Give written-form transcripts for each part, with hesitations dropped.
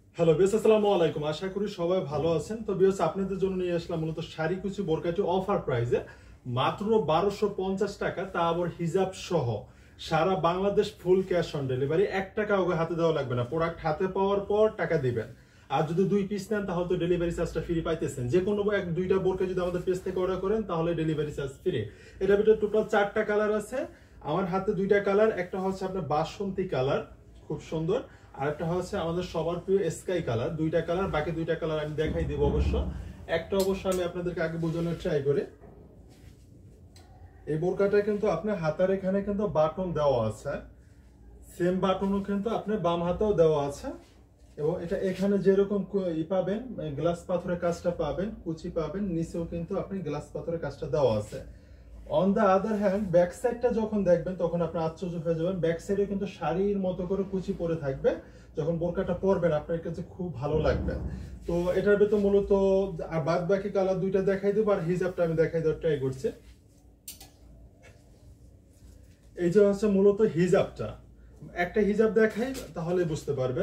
Hello বিয়াস, আসসালামু আলাইকুম। আশা করি সবাই ভালো আছেন। তো বিয়াস, আপনাদের জন্য নিয়ে আসলাম মূলত শাড়ি কুচি বোরকাটি অফার প্রাইসে মাত্র 1250 টাকা, তা আবার হিজাব সহ। সারা Bangladesh full cash on delivery, 1 taka ওকে হাতে দেওয়া লাগবে না। প্রোডাক্ট হাতে পাওয়ার পর টাকা দিবেন। আর যদি 2 পিস নেন তাহলে তো ডেলিভারি চার্জটা ফ্রি পাইতেছেন। যে কোনো দুইটা বোরকা যদি আমাদের পেজ থেকে অর্ডার করেন তাহলে ডেলিভারি চার্জ ফ্রি। এটার ভিতরে টোটাল 4টা কালার আছে। আমার হাতে 2টা কালার, একটা হচ্ছে আপনার বাসন্তী কালার, খুব সুন্দর। আরেকটা হচ্ছে আমাদের সবার প্রিয় স্কাই কালার। 2টা কালার, বাকি 2টা কালার আমি দেখাই দিব অবশ্য। একটা অবশ্য আমি আপনাদেরকে আগে বোঝানোর ট্রাই করি। এই বোরকাটা কিন্তু আপনার হাতার এখানে কিন্তু বাটন দেওয়া আছে, সেম বাটনও কিন্তু আপনার বাম হাতেও দেওয়া আছে। এবং এটা এখানে যেরকম পাবেন, গ্লাস পাথরের কাজটা পাবেন, কুচি পাবেন, নিচেও কিন্তু আপনি গ্লাস পাথরের কাজটা দেওয়া আছে। On the other hand, back সাইডটা যখন দেখবেন তখন আপনি আশ্চর্য হয়ে যাবেন। ব্যাক সাইডে কিন্তু শাড়ির মতো করে কুচি পরে থাকবে। যখন বোরকাটা পরবেন আপনার কাছে খুব ভালো লাগবে। তো এটার ভেতর মূলত আর বাদ বাকি কালার 2টা দেখাই দেবো, আর হিজাবটা আমি দেখাই দেওয়ার ট্রাই করছি। এই যে হচ্ছে মূলত হিজাবটা, একটা হিজাব দেখাই তাহলে বুঝতে পারবেন।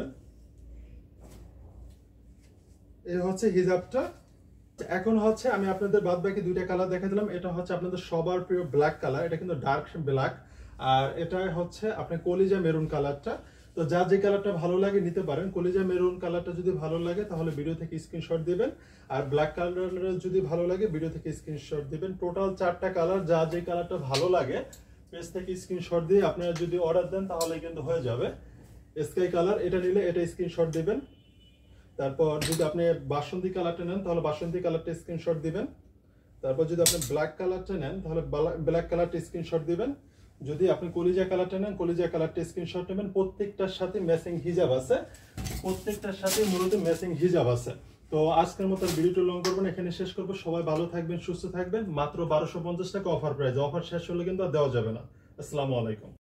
এই হচ্ছে হিজাবটা। এখন হচ্ছে আমি আপনাদের বাদ বাকি 2টা কালার দেখা দিলাম। এটা হচ্ছে আপনাদের সবার প্রিয় ব্ল্যাক কালার, এটা কিন্তু ডার্ক ব্ল্যাক। আর এটা হচ্ছে আপনার কলিজা মেরুন কালারটা। তো যা যে কালারটা ভালো লাগে নিতে পারেন। কলিজা মেরুন কালারটা যদি ভালো লাগে তাহলে ভিডিও থেকে স্ক্রিনশট দিবেন, আর ব্ল্যাক কালার যদি ভালো লাগে ভিডিও থেকে স্ক্রিনশট দিবেন। টোটাল 4টা কালার, যা যে কালারটা ভালো লাগে পেজ থেকে স্ক্রিনশট দিয়ে আপনারা যদি অর্ডার দেন তাহলে কিন্তু হয়ে যাবে। স্কাই কালার এটা নিলে এটা স্ক্রিনশট দিবেন। তারপর যদি আপনি বাসন্তী কালারটা নেন তাহলে বাসন্তী কালারটা স্ক্রিনশট দিবেন। তারপর যদি আপনি ব্ল্যাক কালারটা নেন তাহলে ব্ল্যাক কালারটা স্ক্রিনশট দিবেন। যদি আপনি কলিজা কালারটা নেন কলিজা কালারটা স্ক্রিনশট নেবেন। প্রত্যেকটার সাথে ম্যাচিং হিজাব আছে, প্রত্যেকটার সাথে মূলত ম্যাচিং হিজাব আছে। তো আজকের মতো ভিডিওটা লং করবেন, এখানে শেষ করবো। সবাই ভালো থাকবেন, সুস্থ থাকবেন। মাত্র 1250 টাকা অফার প্রাইস। অফার শেষ হলে কিন্তু আর দেওয়া যাবে না। আসসালামু আলাইকুম।